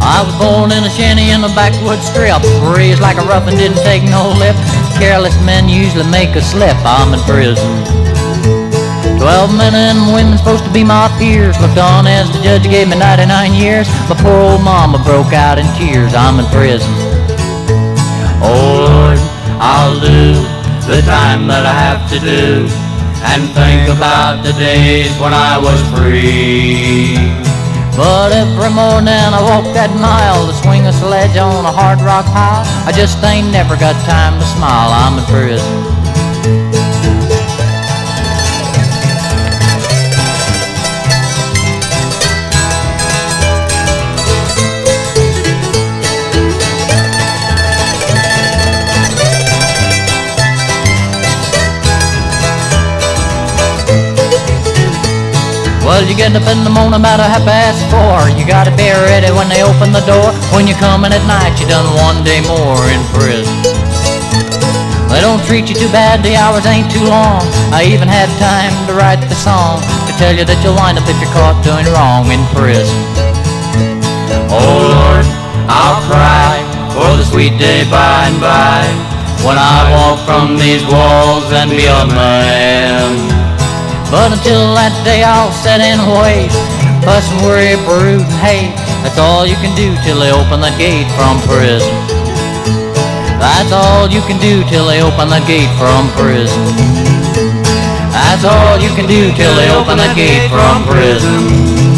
I was born in a shanty in a backwoods strip, raised like a rough and didn't take no lip. Careless men usually make a slip. I'm in prison. 12 men and women supposed to be my peers looked on as the judge gave me 99 years. My poor old mama broke out in tears. I'm in prison. Oh Lord, I'll do the time that I have to do, and think about the days when I was free. But every morning I walk that mile to swing a sledge on a hard rock pile. I just ain't never got time to smile. I'm in prison. Well, you get up in the morning about 4:30. You gotta be ready when they open the door. When you're coming at night, you done one day more in prison. They don't treat you too bad, the hours ain't too long. I even had time to write the song to tell you that you'll wind up if you're caught doing wrong in prison. Oh Lord, I'll cry for the sweet day by and by, when I walk from these walls and be a man. But until that day I'll sit and wait, fuss and worry, brood and hate. That's all you can do till they open the gate from prison. That's all you can do till they open the gate from prison. That's all you can do till they open the gate from prison.